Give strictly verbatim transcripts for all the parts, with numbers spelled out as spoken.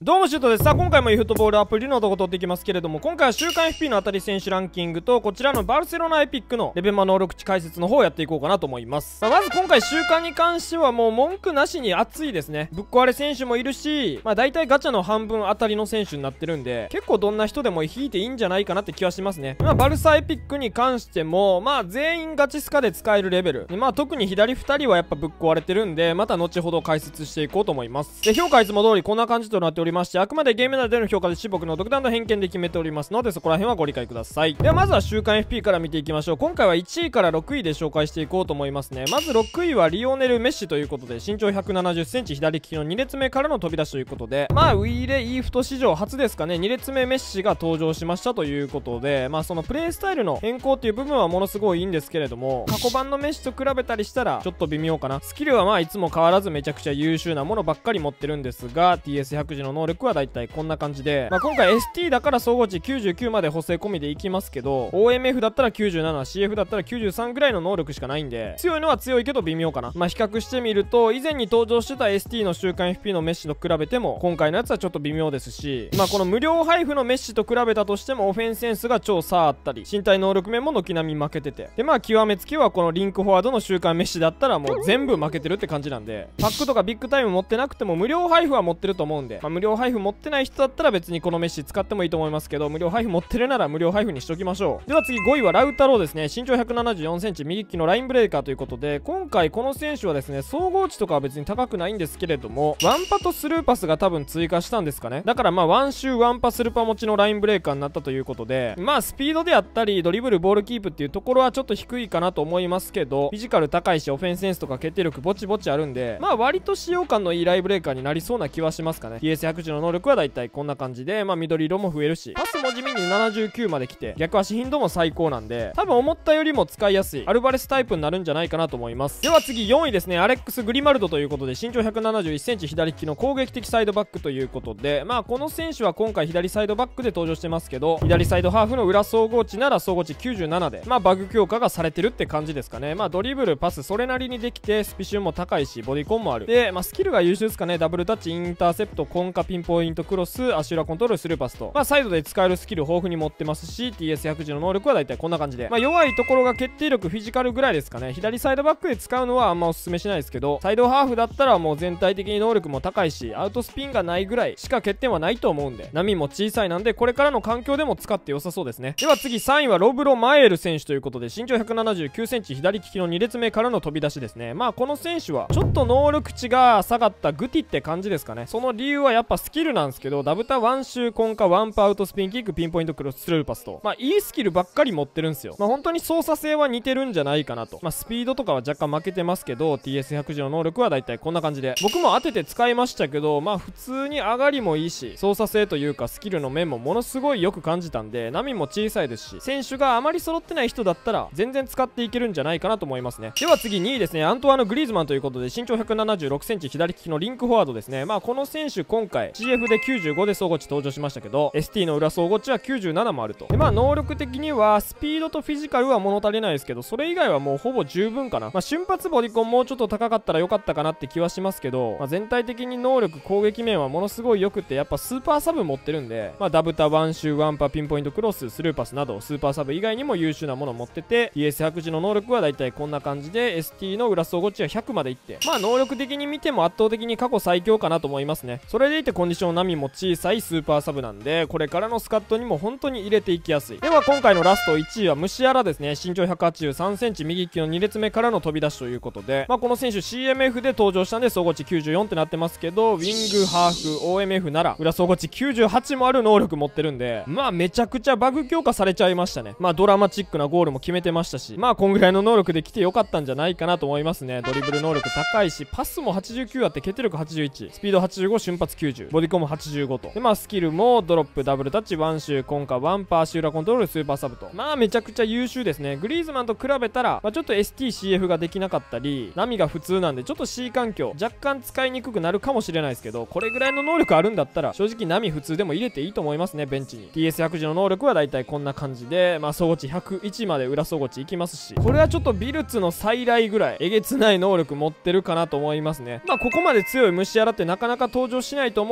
どうもシュートです。さあ今回も e フットボールアプリのとこ取っていきますけれども、今回は週間 エフピー の当たり選手ランキングとこちらのバルセロナエピックのレベマ能力値解説の方をやっていこうかなと思います。まあ、まず今回週間に関してはもう文句なしに熱いですね。ぶっ壊れ選手もいるし、まあ大体ガチャの半分当たりの選手になってるんで、結構どんな人でも引いていいんじゃないかなって気はしますね。まあバルサエピックに関してもまあ全員ガチスカで使えるレベル、まあ特に左ふたりはやっぱぶっ壊れてるんで、また後ほど解説していこうと思います。で評価いつも通りこんな感じとなっておりまして、あくまでゲーム内での評価で僕の独断と偏見で決めておりますので、そこら辺はご理解ください。ではまずは週間 エフピー から見ていきましょう。今回はいちいからろくいで紹介していこうと思いますね。まずろくいはリオネル・メッシということで、身長ひゃくななじゅっセンチ、左利きのに列目からの飛び出しということで、まあウィーレ・イーフト史上初ですかね、に列目メッシが登場しましたということで、まあそのプレイスタイルの変更っていう部分はものすごいいいんですけれども、過去版のメッシと比べたりしたらちょっと微妙かな。スキルはまあいつも変わらずめちゃくちゃ優秀なものばっかり持ってるんですが、 ティーエスひゃく 時の能力はだいたいこんな感じで、まあ今回 エスティー だから総合値きゅうじゅうきゅうまで補正込みでいきますけど、 オーエムエフ だったらきゅうじゅうなな、 シーエフ だったらきゅうじゅうさんぐらいの能力しかないんで、強いのは強いけど微妙かな。まあ比較してみると、以前に登場してた エスティー の週間 エフピー のメッシと比べても今回のやつはちょっと微妙ですし、まあこの無料配布のメッシと比べたとしてもオフェンスセンスが超差あったり、身体能力面も軒並み負けてて、でまあ極めつきはこのリンクフォワードの週間メッシだったらもう全部負けてるって感じなんで、パックとかビッグタイム持ってなくても無料配布は持ってると思うんで、まあ、無料配布持ってない人だったら別にこのメッシ使ってもいいと思いますけど、無料配布持ってるなら無料配布にしときましょう。では次ごいはラウタローですね。身長ひゃくななじゅうよんセンチ、右利きのラインブレーカーということで、今回この選手はですね、総合値とかは別に高くないんですけれども、ワンパとスルーパスが多分追加したんですかね。だからまあワンシューワンパスルパ持ちのラインブレーカーになったということで、まあスピードであったりドリブルボールキープっていうところはちょっと低いかなと思いますけど、フィジカル高いしオフェンスセンスとか決定力ぼちぼちあるんで、まあ割と使用感のいいラインブレーカーになりそうな気はしますかね。 ティーエスひゃく 時の能力はだいたいこんな感じで、まあ緑色も増えるし、パスも地味にななじゅうきゅうまで来て逆足頻度も最高なんで、多分思ったよりも使いやすいアルバレスタイプになるんじゃないかなと思います。では次よんいですね。アレックス・グリマルドということで、身長ひゃくななじゅういっセンチ、左利きの攻撃的サイドバックということで、まあこの選手は今回左サイドバックで登場してますけど、左サイドハーフの裏総合値なら総合値きゅうじゅうななで、まあバグ強化がされてるって感じですかね。まあドリブルパスそれなりにできて、スピシュンも高いしボディコンもあるで、まあスキルが優秀ですかね。ダブルタッチ、インターセプト、コンカ、ピンポイントクロス、足裏コントロール、スルーパスと、まあサイドで使えるスキル豊富に持ってますし、 ティーエスひゃく 時の能力はだいたいこんな感じで、まあ弱いところが決定力、フィジカルぐらいですかね。左サイドバックで使うのはあんまおすすめしないですけど、サイドハーフだったらもう全体的に能力も高いし、アウトスピンがないぐらいしか欠点はないと思うんで、波も小さいなんでこれからの環境でも使って良さそうですね。では次さんいはロブロ・マエール選手ということで、身長ひゃくななじゅうきゅうセンチ、左利きのに列目からの飛び出しですね。まあこの選手はちょっと能力値が下がったグティって感じですかね。その理由はやっぱスキルなんですけど、ダブタワンシューコンカワンパアウトスピンキック、ピンポイントクロス、スルーパスと、まあいいスキルばっかり持ってるんですよ。まあ本当に操作性は似てるんじゃないかなと。まあスピードとかは若干負けてますけど、 ティーエスひゃく 時の能力はだいたいこんな感じで、僕も当てて使いましたけど、まあ普通に上がりもいいし、操作性というかスキルの面もものすごいよく感じたんで、波も小さいですし、選手があまり揃ってない人だったら全然使っていけるんじゃないかなと思いますね。では次にいですね。アントワーヌ・グリーズマンということで、身長ひゃくななじゅうろくセンチ、左利きのリンクフォワードですね。まあこの選手今回 シーエフ できゅうじゅうごで総合値登場しましたけど、 エスティー の裏総合値はきゅうじゅうななもあると。でまあ能力的にはスピードとフィジカルは物足りないですけど、それ以外はもうほぼ十分かな。まあ瞬発ボディコンもうちょっと高かったらよかったかなって気はしますけど、まあ、全体的に能力攻撃面はものすごい良くて、やっぱスーパーサブ持ってるんで、まあダブタワンシューワンパピンポイントクロス、スルーパスなどスーパーサブ以外にも優秀なものを持ってて、 ティーエスひゃく 時の能力はだいたいこんな感じで、 エスティー の裏総合値はひゃくまでいって、まあ能力的に見ても圧倒的に過去最強かなと思いますね。それでいてコンディション波も小さいスーパーサブなんで、これからのスカットにも本当に入れていきやすい。では今回のラストいちいはムシアラですね。身長ひゃくはちじゅうさんセンチ、右利きのに列目からの飛び出しということで、まあこの選手 シーエムエフ で登場したんで総合値きゅうじゅうよんってなってますけど、ウィング、ハーフ、オーエムエフ なら裏総合値きゅうじゅうはちもある能力持ってるんで、まあめちゃくちゃバグ強化されちゃいましたね。まあドラマチックなゴールも決めてましたし、まあこんぐらいの能力で来てよかったんじゃないかなと思いますね。ドリブル能力高いし、パスもはちじゅうきゅうあって決定力はちじゅういち、スピードはちじゅうご、瞬発きゅうじゅう、ボディコンもはちじゅうごと。でまあスキルもドロップ、ダブルタッチ、ワンシュー、コンカ、ワンパー、シューラコントロール、スーパーサブと、まあめちゃくちゃ優秀ですね。グリーズマンと比べたら、まあ、ちょっと エスティーシーエフ ができなかったり、波が普通なんでちょっと C 環境若干使いにくくなるかもしれないですけど、これぐらいの能力あるんだったら正直波普通でも入れていいと思いますね、ベンチに。 ティーエスひゃく 時の能力はだいたいこんな感じで、まあ総合値ひゃくいちまで裏総合値いきますし、これはちょっとビルツの再来ぐらいえげつない能力持ってるかなと思いますね。まあここまで強いムシアラってなかなか登場しないと思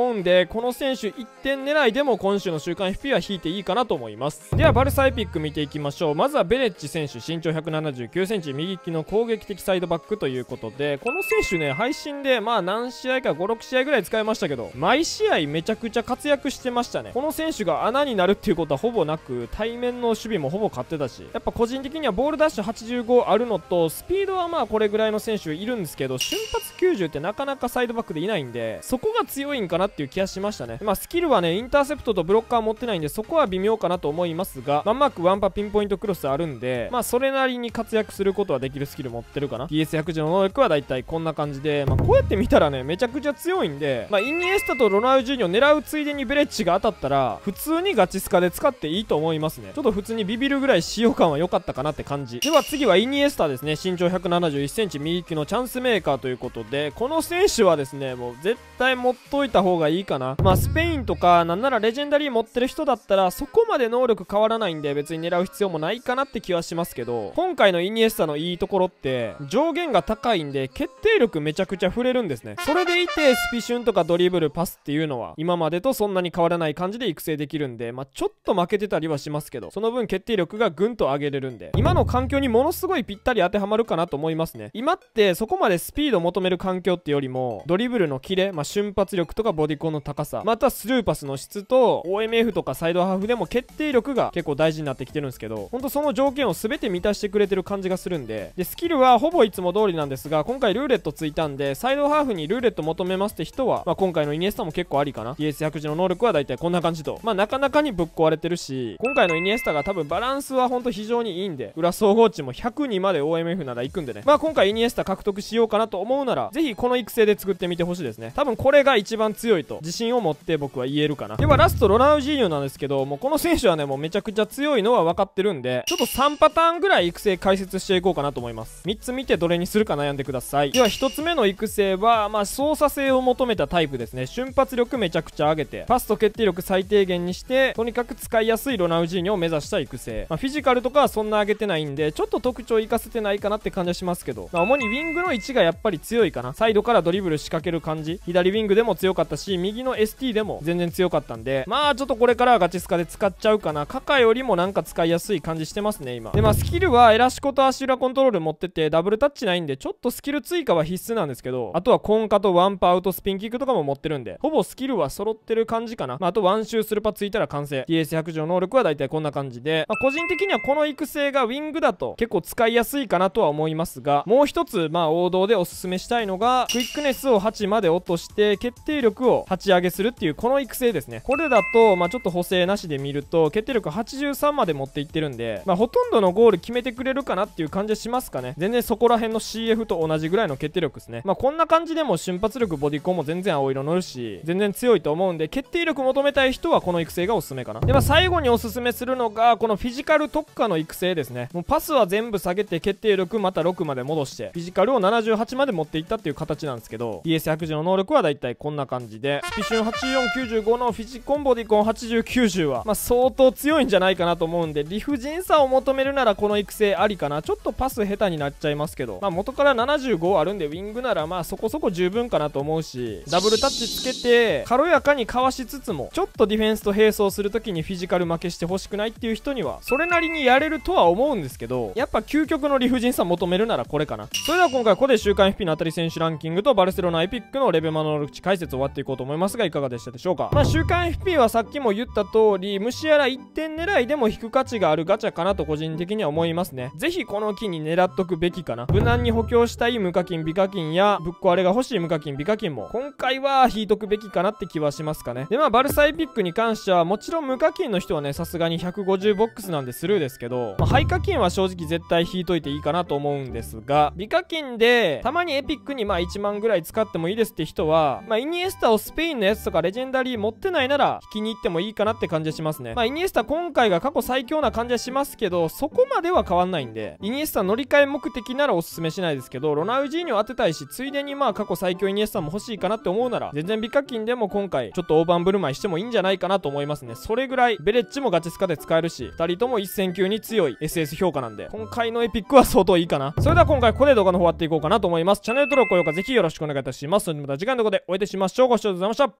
思うんで、この選手いってん狙いでも今週の週刊 エフピー は引いていいかなと思います。ではバルサエピック見ていきましょう。まずはベレッジ選手、身長ひゃくななじゅうきゅうセンチ、右利きの攻撃的サイドバックということで、この選手ね、配信でまあ何試合かごろく試合ぐらい使いましたけど、毎試合めちゃくちゃ活躍してましたね。この選手が穴になるっていうことはほぼなく、対面の守備もほぼ勝ってたし、やっぱ個人的にはボールダッシュはちじゅうごあるのと、スピードはまあこれぐらいの選手いるんですけど、瞬発きゅうじゅうってなかなかサイドバックでいないんで、そこが強いんかなっていう気がしましたね。まあスキルはね、インターセプトとブロッカー持ってないんで、そこは微妙かなと思いますが、マンマークワンパピンポイントクロスあるんで、まあそれなりに活躍することはできるスキル持ってるかな。 ディーエスひゃく 時の能力はだいたいこんな感じで、まあこうやって見たらね、めちゃくちゃ強いんで、まあイニエスタとロナウジーニョ狙うついでにベレッジが当たったら、普通にガチスカで使っていいと思いますね。ちょっと普通にビビるぐらい使用感は良かったかなって感じ。では次はイニエスタですね。身長ひゃくななじゅういっセンチ、右利きのチャンスメーカーということで、この選手はですね、もう絶対持っといた方がいいかな。まあスペインとかなんならレジェンダリー持ってる人だったらそこまで能力変わらないんで別に狙う必要もないかなって気はしますけど、今回のイニエスタのいいところって上限が高いんで決定力めちゃくちゃ触れるんですね。それでいてスピシュンとかドリブルパスっていうのは今までとそんなに変わらない感じで育成できるんで、まあちょっと負けてたりはしますけど、その分決定力がぐんと上げれるんで、今の環境にものすごいぴったり当てはまるかなと思いますね。今ってそこまでスピード求める環境ってよりもドリブルのキレ、まあ、瞬発力とかボディコンの高さ、またスルーパスの質と オーエムエフ とかサイドハーフでも決定力が結構大事になってきてるんですけど、ほんとその条件を全て満たしてくれてる感じがするんで、でスキルはほぼいつも通りなんですが、今回ルーレットついたんでサイドハーフにルーレット求めますって人は、まあ、今回のイニエスタも結構ありかな。 ディーエスひゃく 時の能力はだいたいこんな感じと、まあなかなかにぶっ壊れてるし、今回のイニエスタが多分バランスはほんと非常にいいんで、裏総合値もひゃくにまで オーエムエフ なら行くんでね、まあ今回イニエスタ獲得しようかなと思うならぜひこの育成で作ってみてほしいですね。多分これが一番強いと自信を持って僕は言えるかな。ではラストロナウジーニョなんですけど、もうこの選手はねもうめちゃくちゃ強いのは分かってるんで、ちょっとさんパターンぐらい育成解説していこうかなと思います。みっつ見てどれにするか悩んでください。ではひとつめの育成はまあ操作性を求めたタイプですね。瞬発力めちゃくちゃ上げてパスと決定力最低限にしてとにかく使いやすいロナウジーニョを目指した育成、まあ、フィジカルとかはそんな上げてないんでちょっと特徴生かせてないかなって感じはしますけど、まあ、主にウィングの位置がやっぱり強いかな。サイドからドリブル仕掛ける感じ、左ウィングでも強かったし右の エスティー でも全然強かったんで、まあちょっとこれからはガチスカで使っちゃうかな。カカよりもなんか使いやすい感じしてますね今で。まあスキルはエラシコと足裏コントロール持っててダブルタッチないんでちょっとスキル追加は必須なんですけど、あとはコンカとワンパアウトスピンキックとかも持ってるんでほぼスキルは揃ってる感じかな。まあ、あとワンシュースルパついたら完成。 ディーエスひゃく 時の能力はだいたいこんな感じで、まあ、個人的にはこの育成がウィングだと結構使いやすいかなとは思いますが、もう一つまあ王道でおすすめしたいのがクイックネスをはちまで落として決定力をはち上げするっていうこの育成ですね。これだとまあちょっと補正なしで見ると決定力はちじゅうさんまで持っていってるんで、まあほとんどのゴール決めてくれるかなっていう感じはしますかね。全然そこら辺の シーエフ と同じぐらいの決定力ですね。まあこんな感じでも瞬発力ボディコンも全然青色乗るし全然強いと思うんで、決定力求めたい人はこの育成がおすすめかな。でまあ最後におすすめするのがこのフィジカル特化の育成ですね。もうパスは全部下げて決定力またろくまで戻してフィジカルをななじゅうはちまで持っていったっていう形なんですけど、 ディーエスひゃく 時の能力はだいたいこんな感じで、スピシュンはちじゅうよんきゅうじゅうごのフィジコンボディコンはちじゅうきゅうじゅうはまあ相当強いんじゃないかなと思うんで、理不尽さを求めるならこの育成ありかな。ちょっとパス下手になっちゃいますけど、まあ元からななじゅうごあるんでウィングならまあそこそこ十分かなと思うし、ダブルタッチつけて軽やかにかわしつつもちょっとディフェンスと並走するときにフィジカル負けしてほしくないっていう人にはそれなりにやれるとは思うんですけど、やっぱ究極の理不尽さ求めるならこれかな。それでは今回ここで週刊 エフピー の当たり選手ランキングとバルセロナエピックのレベマの能力値解説終わっていこうと思いますがいかがでしたでしょうか。まあ週刊 エフピー はさっきも言った通り虫やらいってん狙いでも引く価値があるガチャかなと個人的には思いますね。ぜひこの機に狙っとくべきかな。無難に補強したい無課金美課金やぶっ壊れが欲しい無課金美課金も今回は引いとくべきかなって気はしますかね。でまあバルサエピックに関してはもちろん無課金の人はねさすがにひゃくごじゅうボックスなんでスルーですけど、まあ、ハイ課金は正直絶対引いといていいかなと思うんですが、美課金でたまにエピックにまあいちまんぐらい使ってもいいですって人は、まあ、イニエスタをスペインのやつとかレジェンダリー持ってないなら引きに行ってもいいかなって感じはしますね。まあイニエスタ今回が過去最強な感じはしますけどそこまでは変わんないんで、イニエスタ乗り換え目的ならおすすめしないですけど、ロナウジーニョ当てたいしついでにまあ過去最強イニエスタも欲しいかなって思うなら全然美課金でも今回ちょっと大盤振る舞いしてもいいんじゃないかなと思いますね。それぐらいベレッジもガチスカで使えるしふたりとも一戦級に強い エスエス 評価なんで今回のエピックは相当いいかな。それでは今回ここで動画の方終わっていこうかなと思います。チャンネル登録高評価ぜひよろしくお願いいたします。それではまた次回の動画でお会いいたしましょう。ご視聴ありがとうございました。